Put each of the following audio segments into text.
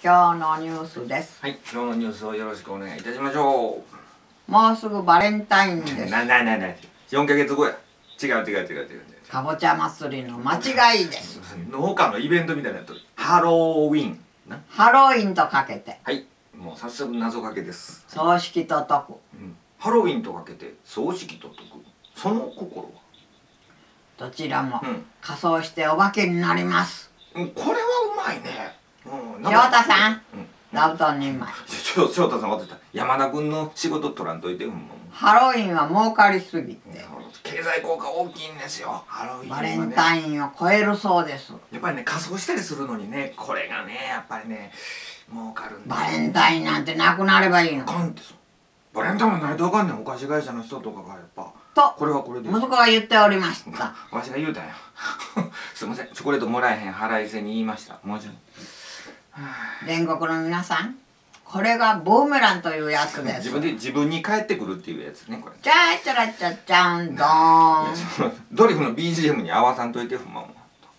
今日のニュースです。 はい、今日のニュースをよろしくお願いいたしましょう。もうすぐバレンタインです。 4ヶ月後や。違う。 かぼちゃ祭りの間違いです。 農家のイベントみたいなやつ。ハロウィンな。 ハロウィンとかけて。 はい、もう早速謎かけです。 葬式と解く。 ハロウィンとかけて葬式と解く。その心は。 どちらも仮装してお化けになります。 これはうまいね。 翔太さん、座布団2枚。 翔太さん忘れた。山田君の仕事取らんといて。 ハロウィンは儲かりすぎて経済効果大きいんですよ。ハロウィンはね。 バレンタインを超えるそうです。 やっぱりね、仮装したりするのにね、これがね、やっぱりね、儲かるんだ。 バレンタインなんてなくなればいいの。 あかんってさ。バレンタインはないとあかんねん。お菓子会社の人とかがやっぱ。 とこれはこれで。 息子が言っておりました。 わしが言うたんや。すいません、チョコレートもらえへん腹いせに言いました。もちろん。 全国の皆さん、これがブーメランというやつです。 自分に返ってくるっていうやつね、これ。 チャーチャラチャチャンドーン。 ドリフの BGM に合わさんといて、ほんまも。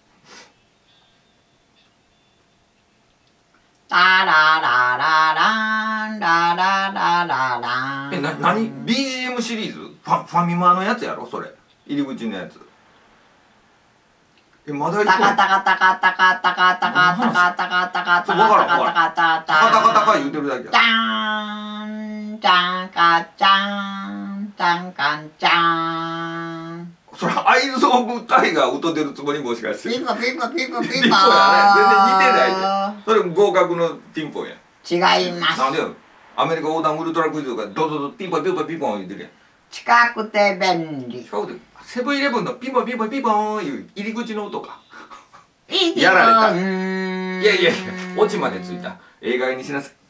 タラララランラララララン。 何 BGM シリーズ？ファミマのやつやろそれ。入り口のやつ。まだタカタカタカタカタカタカタカタカタカタカタカタカタカ言うてるだけや。 チャンチャンカチャンチャンカンチャン。 それ愛憎物体が歌ってるつもりもしかして。 ピンポピンポピンポピンポ。全然似てない。それ合格のピンポンや。 違います。 なんでアメリカ横断ウルトラクイズとかドドドピンポンピンポンピンポン言ってるやん。 近くて便利。 セブンイレブンのピンポンピンポンピンポンいう入り口の音か。 やられた。いやオチまでついた。映画にしなさい。